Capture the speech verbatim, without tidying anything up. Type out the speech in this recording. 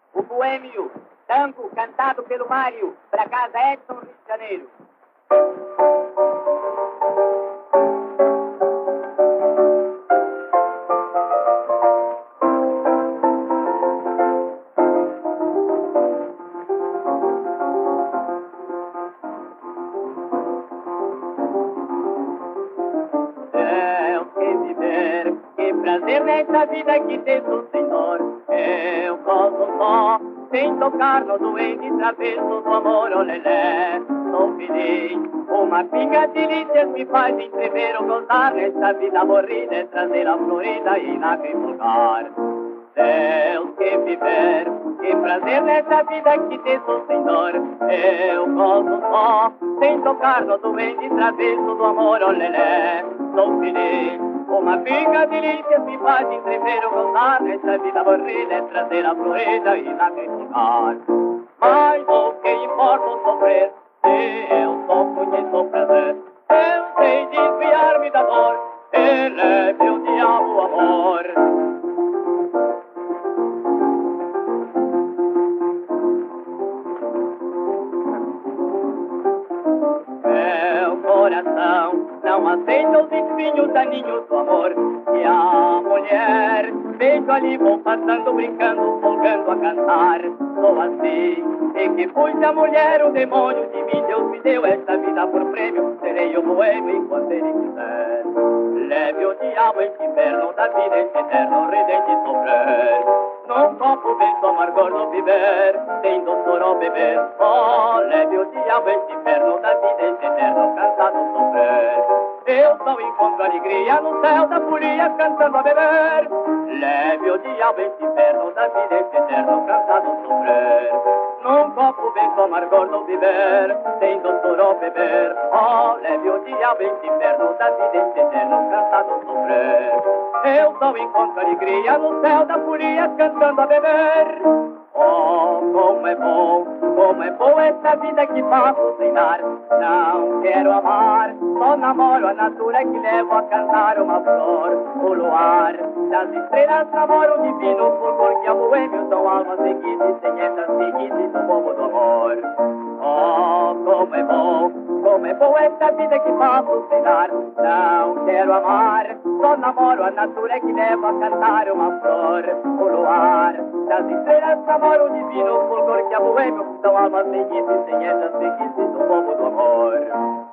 O boêmio, tango cantado pelo Mário, pra casa Edson, Rio de Janeiro. Eu sei viver, que prazer nessa vida que Deus o Senhor. Eu posso só, sem tocar no doente travesso do amor, olelé. Sou feliz, uma pinga de delícias me faz entrever ou gozar nessa vida morrida, é trazer a florida e lacrimogar. Deus que viver, que prazer nessa vida que Deus o Senhor. Eu posso só, sem tocar no doente travesso do amor, olelé. Sou feliz, uma pinga de delícias me faz entrever ou gozar nessa vida morrida, é trazer a florida e lacrimogar. Mas o que importa o sofrer, se eu só conheço o prazer, eu sei desviar-me da dor, ele é meu diabo o amor. Meu coração não aceita os espinhos daninhos do amor. E a mulher, vejo ali, vou passando, brincando, folgando a cantar. Sou assim, e que fui a mulher, o demônio de mim, Deus me deu esta vida por prêmio. Serei o boêmio enquanto ele quiser. Leve o diabo este inferno da vida, este eterno redente sofrer. Num copo vento amargor no viver, sem doçor ao beber. Oh, leve o diabo este inferno da vida, este eterno cansado sofrer. Eu só encontro alegria no céu da folia, cantando a beber. Leve o diabo este inferno da vida, este eterno cansado sofrer. Num copo vento amargor no viver, sem doçor ao beber. Oh, leve o diabo este inferno da vida, este eterno cansado sofrer. Eu só encontro alegria no céu da folia, cantando a beber. Oh, como é bom, como é boa essa vida que passo sem dar. Não quero amar, só namoro a natura que levo a cantar uma flor. O luar das estrelas namoro o divino fulgor que a boêmio são almas seguidas e sem essas seguidas do povo do amor. Oh, como é bom, como é boa essa vida que passo sem dar. Não quero amar, só namoro a natura que levo a cantar uma flor. O luar das estrelas namoro o divino fulgor que a boêmio são almas seguidas e sem essas seguidas do povo do amor.